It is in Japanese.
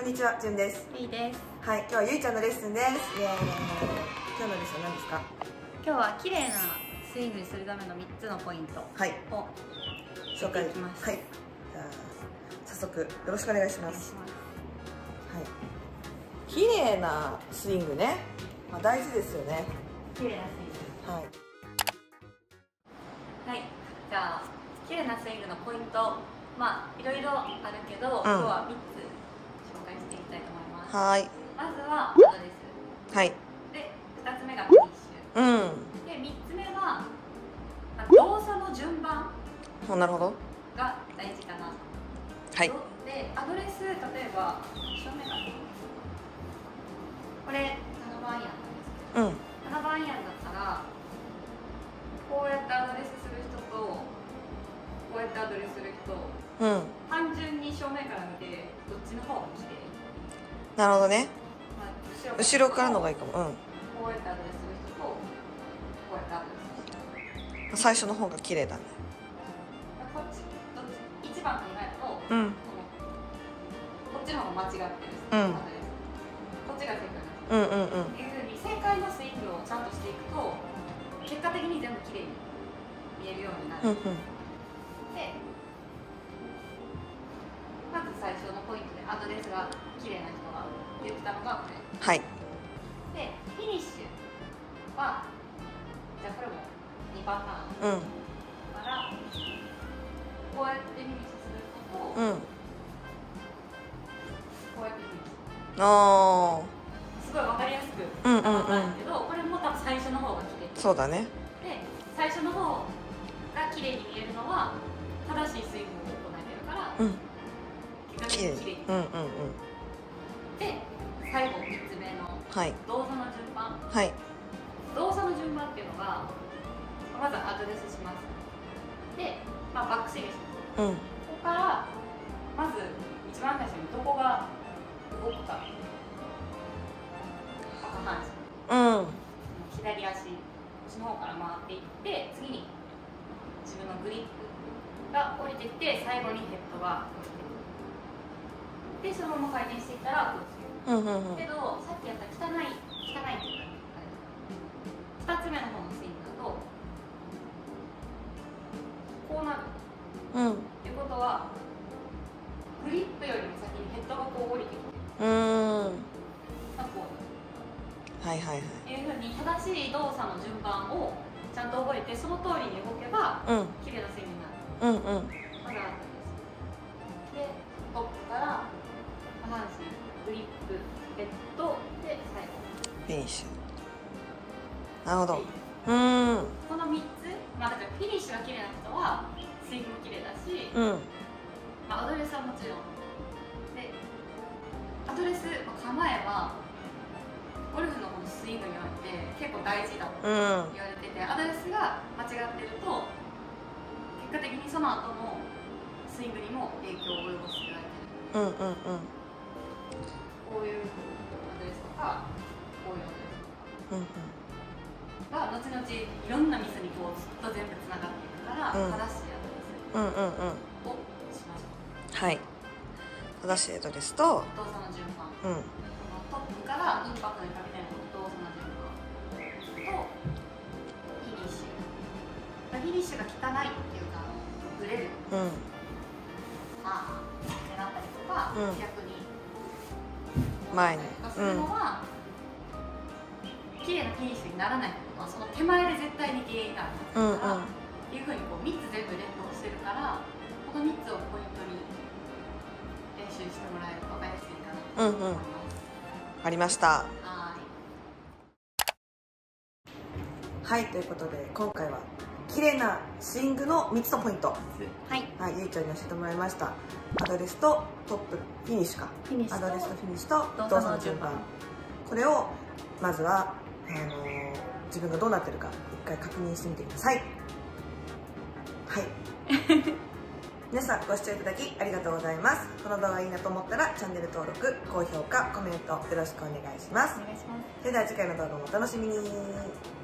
んにちは、じゅんです。 いいです。 はい、今日はゆいちゃんのレッスンです。イエーイ。今日のレッスンは何ですか？ 今日は綺麗なスイングにするための3つのポイントを紹介します。 はい。じゃあ早速よろしくお願いします。はい。綺麗なスイングね。まあ大事ですよね。 綺麗なスイング。はい。はい。じゃあ綺麗なスイングのポイント、まあいろいろあるけど、今日は3つ紹介していきたいと思います。はい。まずはアドレス。はい。で、2つ目がフィニッシュ。で、3つ目は、動作の順番。 なるほど。が大事かな。 はい。 で、アドレス、例えば正面がこれ7番アイアンなんですけど、7番アイアンだったらこうやってアドレスする人とこうやってアドレスする人、単純に正面から見てどっちの方が綺麗？なるほどね。後ろからのがいいかも。こうやってアドレスする人とこうやってアドレスする人、最初の方が綺麗だね。こっちどっち1番考えると、こっちの方が間違ってる、アドレス、こっちが正解なんです。っていうふうに正解のスイングをちゃんとしていくと結果的に全部綺麗に見えるようになる。で、まず最初のポイントでアドレスが綺麗な人が言ったのがこれ。はい。で、フィニッシュはじゃあこれも2パターン。だからこうやってフィニッシュする人と、こうやってフィニッシュ。すごいわかりやすく伝わったんだけど、これも多分最初の方が綺麗。そうだね。で、最初の方が綺麗に見えるのは正しいスイングを行えてるから、結果的に綺麗に。で、最後3つ目の動作の順番。動作の順番っていうのがまずアドレスします。で、バックスイングします。ここからまず一番最初にどこが動くか。下半身、左足、こっちの方から回っていって、次に自分のグリップが降りてきて、最後にヘッドが降りてくる。で、そのまま回転していったらこうですよ。けど、さっきやった汚いっていうか、2つ目の方のスイングだとこうなる。っていうことは、グリップよりも先にヘッドがこう降りてきてる。っていうふうに正しい動作の順番をちゃんと覚えて、その通りに動けば綺麗なスイングになる。まだあったんです。で、トップから下半身、グリップ、ヘッドで最後フィニッシュ。なるほど。この3つ、だからフィニッシュが綺麗な人はスイングも綺麗だし、アドレスはもちろんで、アドレス、構えはゴルフのこのスイングにおいて結構大事だと言われてて、アドレスが間違ってると結果的にその後のスイングにも影響を及ぼすと言われてる。こういうアドレスとかこういうアドレスとかが後々いろんなミスにこうずっと全部つながっていくから、正しいアドレスをしましょう。はい。正しいアドレスと動作の順番。トップからインパクトにかけての動作の順番とフィニッシュ。フィニッシュが汚いっていうかブレる、ってなったりとか、逆に前にするのは綺麗なフィニッシュにならないことはその手前で絶対に原因があるからっていうふうにこう3つ全部連動してるから、この3つをポイントに練習してもらえると分かりやすいかなと思います。ありました。はい、ということで今回は綺麗なスイングの3つのポイント、ゆいちゃんに教えてもらいました。アドレスとトップ、フィニッシュか、アドレスとフィニッシュと動作の順番、これをまずは自分がどうなってるか一回確認してみてください。はい皆さんご視聴いただきありがとうございます。この動画がいいなと思ったらチャンネル登録、高評価、コメントよろしくお願いします。それでは次回の動画もお楽しみに。